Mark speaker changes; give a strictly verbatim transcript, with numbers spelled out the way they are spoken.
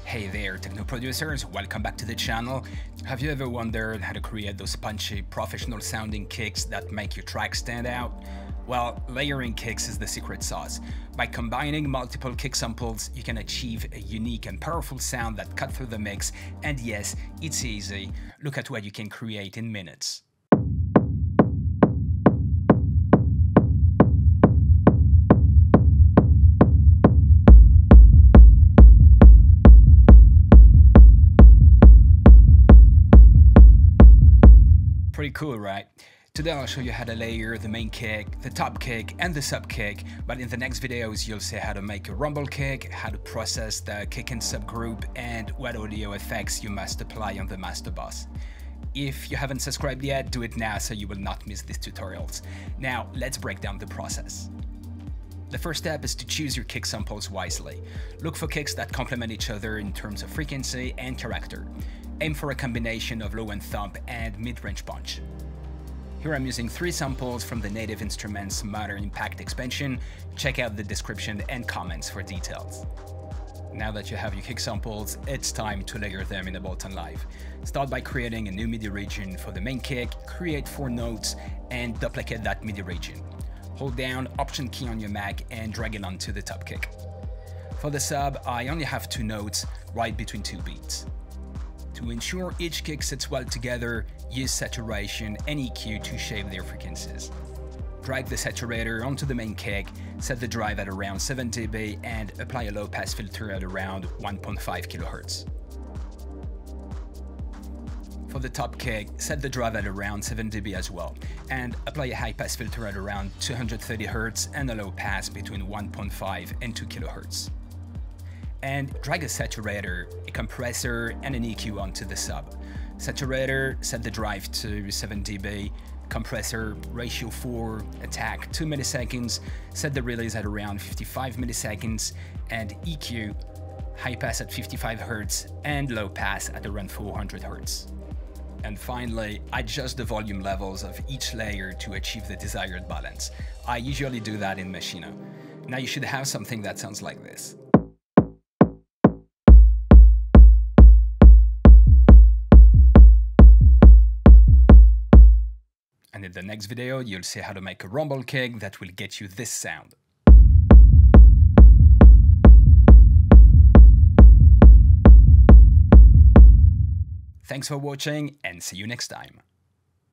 Speaker 1: Hey there, techno producers, welcome back to the channel. Have you ever wondered how to create those punchy, professional sounding kicks that make your track stand out? Well, layering kicks is the secret sauce. By combining multiple kick samples, you can achieve a unique and powerful sound that cuts through the mix, and yes, it's easy. Look at what you can create in minutes. Pretty cool, right? Today I'll show you how to layer the main kick, the top kick, and the sub kick, but in the next videos you'll see how to make a rumble kick, how to process the kick and sub group, and what audio effects you must apply on the master bus. If you haven't subscribed yet, do it now so you will not miss these tutorials. Now let's break down the process. The first step is to choose your kick samples wisely. Look for kicks that complement each other in terms of frequency and character. Aim for a combination of low end thump and mid-range punch. Here I'm using three samples from the Native Instruments Modern Impact expansion. Check out the description and comments for details. Now that you have your kick samples, it's time to layer them in Ableton Live. Start by creating a new MIDI region for the main kick, create four notes, and duplicate that MIDI region. Hold down Option key on your Mac and drag it onto the top kick. For the sub, I only have two notes right between two beats. To ensure each kick sits well together, use saturation and E Q to shape their frequencies. Drag the saturator onto the main kick, set the drive at around seven D B and apply a low-pass filter at around one point five kilohertz. For the top kick, set the drive at around seven D B as well, and apply a high-pass filter at around two hundred thirty hertz and a low-pass between one point five and two kilohertz. And drag a saturator, a compressor, and an E Q onto the sub. Saturator, set the drive to seven D B, compressor, ratio four, attack two milliseconds, set the release at around fifty-five milliseconds, and E Q, high pass at fifty-five hertz and low pass at around four hundred hertz. And finally, adjust the volume levels of each layer to achieve the desired balance. I usually do that in Maschine. Now you should have something that sounds like this. And in the next video, you'll see how to make a rumble kick that will get you this sound. Thanks for watching and see you next time.